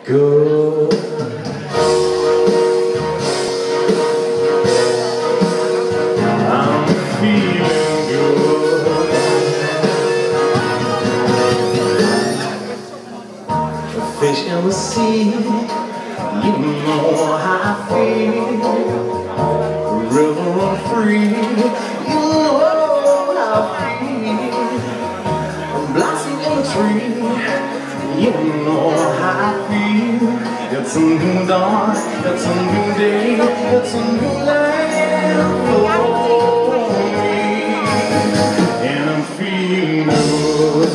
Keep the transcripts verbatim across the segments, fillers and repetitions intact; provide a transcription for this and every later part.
go. I'm feeling good. A fish in the sea, you know how I feel. A river run free, you know how I feel. A blossom in the tree, you know how I feel. It's a new dawn, it's a new day, it's a new land for me, and I'm feeling good.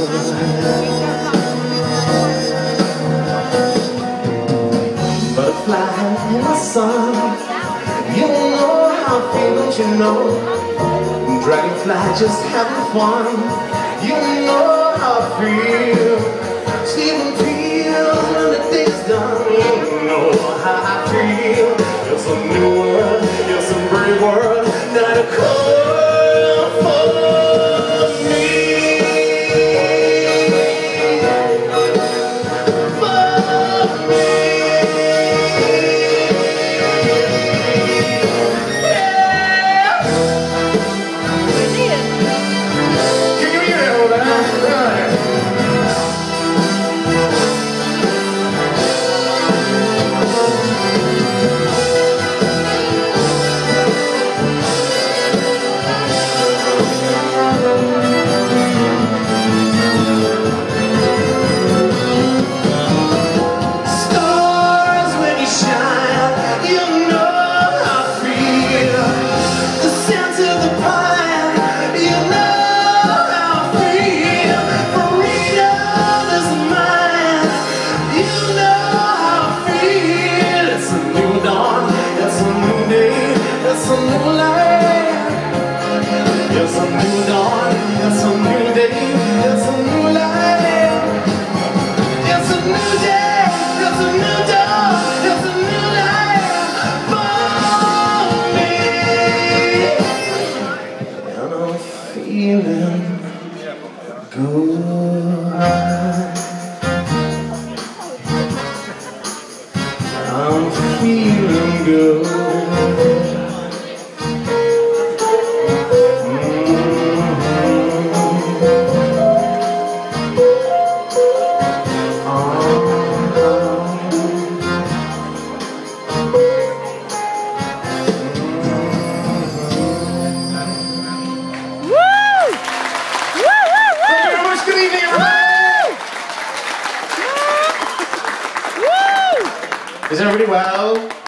Butterfly in the sun, you know how I feel, don't you know? Dragonfly just having fun, you know how I feel. Sleeping pills when the day's done, you know how I feel. It's a new world, it's a brave world that I call for me. For me. It's a new life, it's a new dawn, it's a new day, it's a new life. It's a new day, it's a new dawn, it's a new life for me. And I'm feeling good. I'm feeling good. Is everybody well?